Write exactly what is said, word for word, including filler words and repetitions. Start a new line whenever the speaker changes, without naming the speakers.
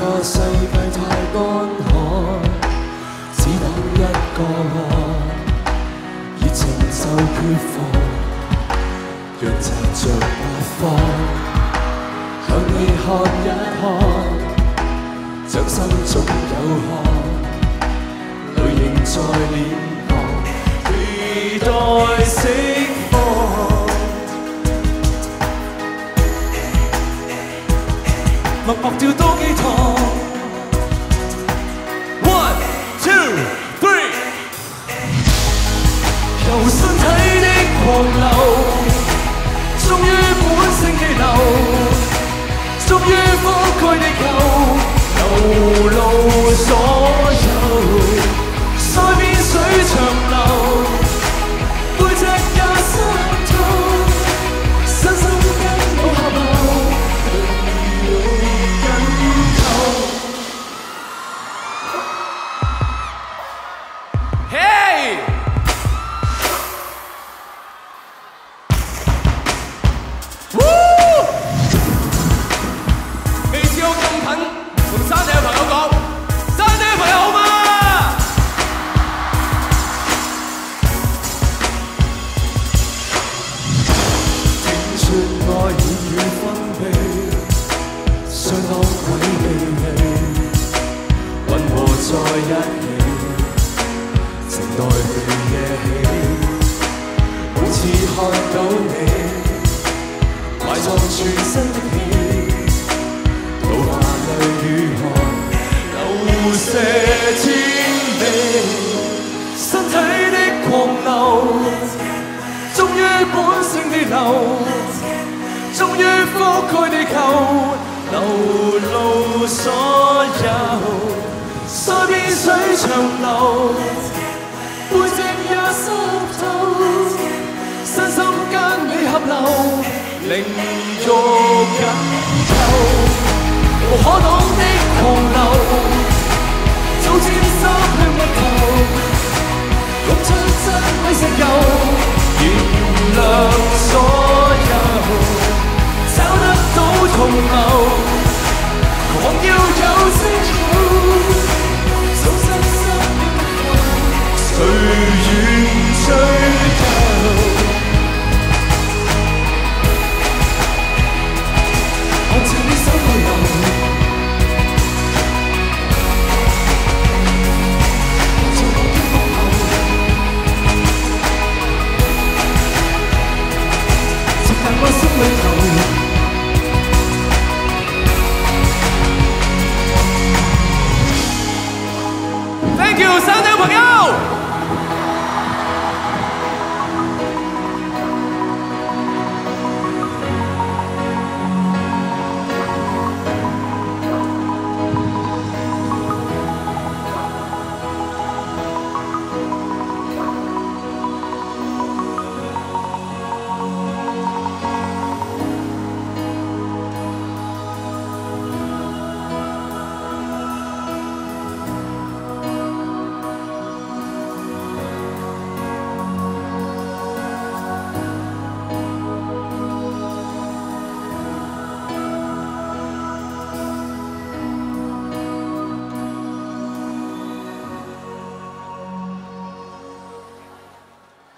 個世界太乾旱，只等一個我，熱情就缺乏，若藉着八方，向你看一看，掌心總有汗，淚仍在臉龐，期待釋放。 默默掉多幾趟 ，one two three， 由身體的狂流，終於本性地流，終於覆蓋地球，流露所有，腮邊水長流，背脊也濕透，身心跟我合流。 凝肉緊扣，無可擋。